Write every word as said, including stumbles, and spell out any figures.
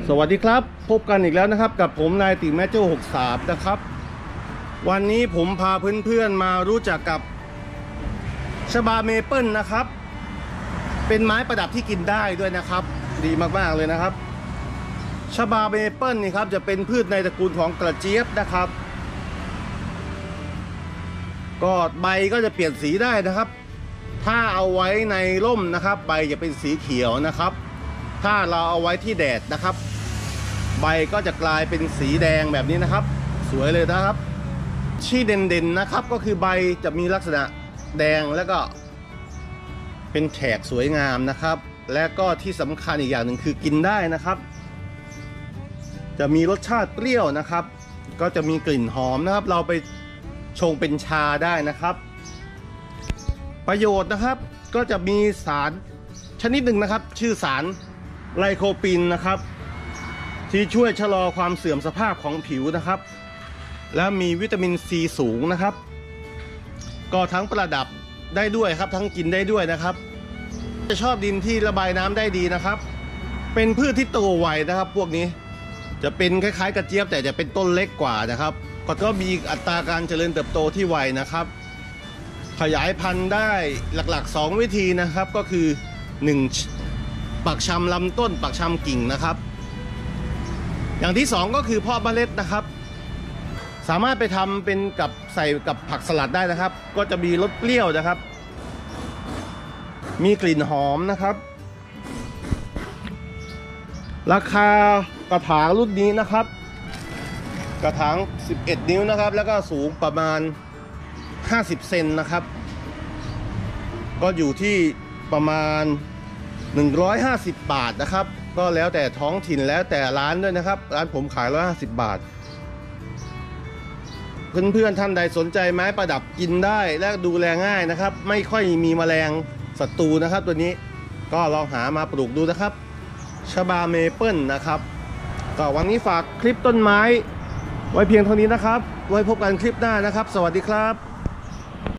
สวัสดีครับพบกันอีกแล้วนะครับกับผมนายติแมจโจ้หกสามนะครับวันนี้ผมพาเพื่อนๆมารู้จักกับชบาเมเปิลนะครับเป็นไม้ประดับที่กินได้ด้วยนะครับดีมากๆเลยนะครับชบาเมเปิลนี่ครับจะเป็นพืชในตระกูลของกระเจี๊ยบนะครับก็ใบก็จะเปลี่ยนสีได้นะครับถ้าเอาไว้ในร่มนะครับใบจะเป็นสีเขียวนะครับถ้าเราเอาไว้ที่แดดนะครับใบก็จะกลายเป็นสีแดงแบบนี้นะครับสวยเลยนะครับที่เด่นๆนะครับก็คือใบจะมีลักษณะแดงแล้วก็เป็นแฉกสวยงามนะครับและก็ที่สำคัญอีกอย่างหนึ่งคือกินได้นะครับจะมีรสชาติเปรี้ยวนะครับก็จะมีกลิ่นหอมนะครับเราไปชงเป็นชาได้นะครับประโยชน์นะครับก็จะมีสารชนิดหนึ่งนะครับชื่อสารไลโคปินนะครับที่ช่วยชะลอความเสื่อมสภาพของผิวนะครับและมีวิตามินซีสูงนะครับก็ทั้งประดับได้ด้วยครับทั้งกินได้ด้วยนะครับจะชอบดินที่ระบายน้ำได้ดีนะครับเป็นพืชที่โตไวนะครับพวกนี้จะเป็นคล้ายๆกระเจี๊ยบแต่จะเป็นต้นเล็กกว่านะครับก็มีอัตราการเจริญเติบโตที่ไวนะครับขยายพันธุ์ได้หลักๆสองวิธีนะครับก็คือหนึ่งปักชำลำต้นปักชำกิ่งนะครับอย่างที่สองก็คือเพาะเมล็ดนะครับสามารถไปทำเป็นกับใส่กับผักสลัดได้นะครับก็จะมีรสเปรี้ยวนะครับมีกลิ่นหอมนะครับราคากระถางรุ่นนี้นะครับกระถางสิบเอ็ดนิ้วนะครับแล้วก็สูงประมาณห้าสิบเซนนะครับก็อยู่ที่ประมาณหนึ่งร้อยห้าสิบบาทนะครับก็แล้วแต่ท้องถิ่นแล้วแต่ร้านด้วยนะครับร้านผมขายหนึ่งร้อยห้าสิบบาทเพื่อนๆท่านใดสนใจไม้ประดับกินได้และดูแลง่ายนะครับไม่ค่อยมีแมลงศัตรูนะครับตัวนี้ก็ลองหามาปลูกดูนะครับชบาเมเปิลนะครับก็วันนี้ฝากคลิปต้นไม้ไว้เพียงเท่านี้นะครับไว้พบกันคลิปหน้านะครับสวัสดีครับ